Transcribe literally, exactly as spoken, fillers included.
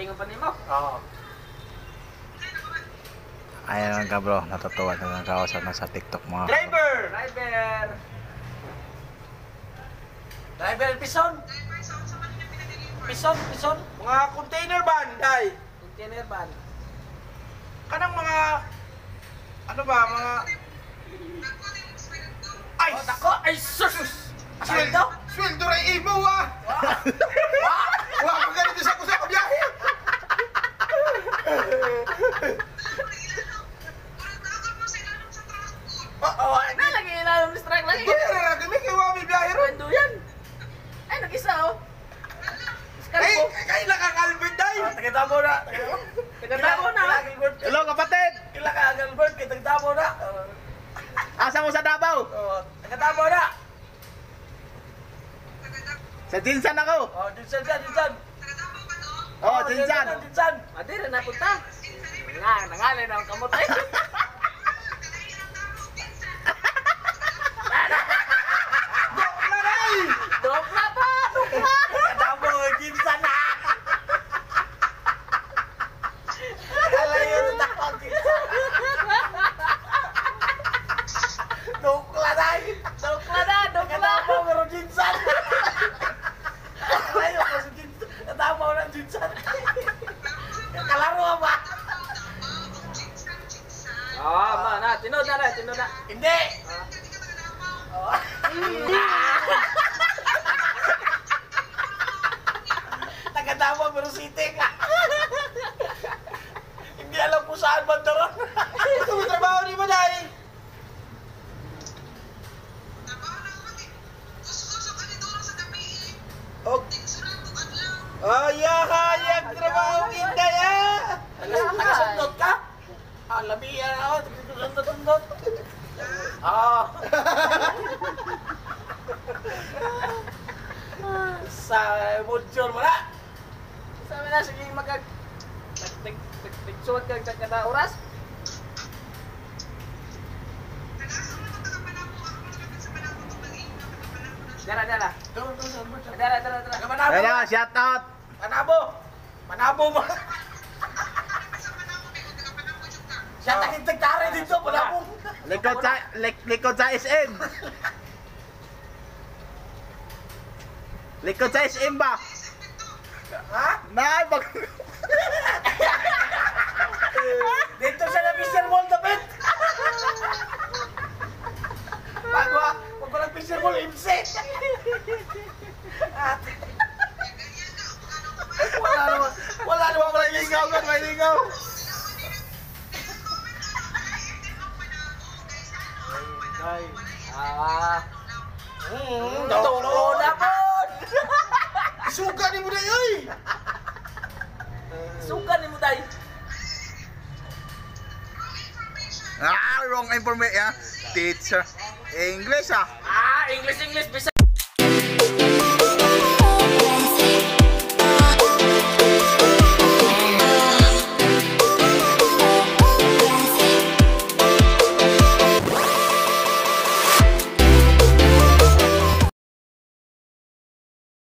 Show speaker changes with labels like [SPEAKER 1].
[SPEAKER 1] Patingon pa nimo.
[SPEAKER 2] Oo.
[SPEAKER 3] Ayan ka bro, natutuwa na nakausap na sa TikTok mga.
[SPEAKER 2] Driver!
[SPEAKER 1] Driver.
[SPEAKER 2] Driver, pison! Pison, pison! Mga container van, day!
[SPEAKER 1] Container van.
[SPEAKER 2] Kanang mga... Ano ba, mga... Ay!
[SPEAKER 1] Oh, dako. Ay, sus!
[SPEAKER 2] Sweldo! Sweldo rin imo, ah! Wah! Wah, kung ganito sa kusa ko biyahe! Oo,
[SPEAKER 1] Ay, na lagi ilalim ni strike lagi.
[SPEAKER 2] Hindi na kami kay Wami biyahe ron.
[SPEAKER 1] Kwento yan. Ay, nag-isa oh.
[SPEAKER 2] Ay, kay nakakalbert day.
[SPEAKER 1] Tagatabo na. Tagatabo na.
[SPEAKER 3] Hello kapatid!
[SPEAKER 2] Kila ka Albert kay tagtabo na.
[SPEAKER 3] Asa mo sa Davao?
[SPEAKER 2] Oo, tagatabo na.
[SPEAKER 3] Sa Jinsan ako!
[SPEAKER 2] Oh, dinsan dyan, dinsan.
[SPEAKER 3] Oo, oh, Jinsan!
[SPEAKER 2] Dinsan.
[SPEAKER 1] Adi rin napunta. Nga, nangalay na ang kamot ay.
[SPEAKER 2] Dokla day.
[SPEAKER 1] Dokla pa! Dokla!
[SPEAKER 2] Tagatabo, dinsan na. Alayo na takot dinsan. Dokla day.
[SPEAKER 1] Dokla na! Dokla!
[SPEAKER 2] Tagatabo, pero dinsan. Alayo ko sa dinsan. Tagatabo na dinsan. Kalaro ba?
[SPEAKER 1] Ah, ma na. Tinod na na. Tinod na.
[SPEAKER 2] Hindi. Oh. Tagatabo pero sitik. Hindi alam kung saan bandaran. Ito may trabaho ni mo dahil. Oh. Ayahayag trabaho inday ah. Tagasundot ka? Ah, labi yan ako. Tagasundot-sundot. Ah. Sa module mo na.
[SPEAKER 1] Sabi na, sige magkag... Nagsuwag kag kada oras. Dara, dara.
[SPEAKER 2] Doon, doon, doon, doon.
[SPEAKER 1] Dara, dara, dara.
[SPEAKER 2] Manabo.
[SPEAKER 3] Ayan na, shout out!
[SPEAKER 2] Manabo. Manabo mo. Siya takintagtari dito. Manabo.
[SPEAKER 3] Likod sa, lik, likod sa S M! Likod sa S M ba?
[SPEAKER 2] Ha?
[SPEAKER 3] Nay, bag...
[SPEAKER 2] Dito siya na Fisher Mall dapat. Bago ah. Pag walang Fisher Mall, imse. At... Wala naman. Wala naman. May lingaw ka. May lingaw. Ay.
[SPEAKER 1] Ah.
[SPEAKER 2] Hmm.
[SPEAKER 1] Tolo na po.
[SPEAKER 2] Suka ni mo na yun.
[SPEAKER 1] Suka ni mo day.
[SPEAKER 3] Ah, wrong information. Teacher. English ah.
[SPEAKER 1] Ah, English, English, Bisaya.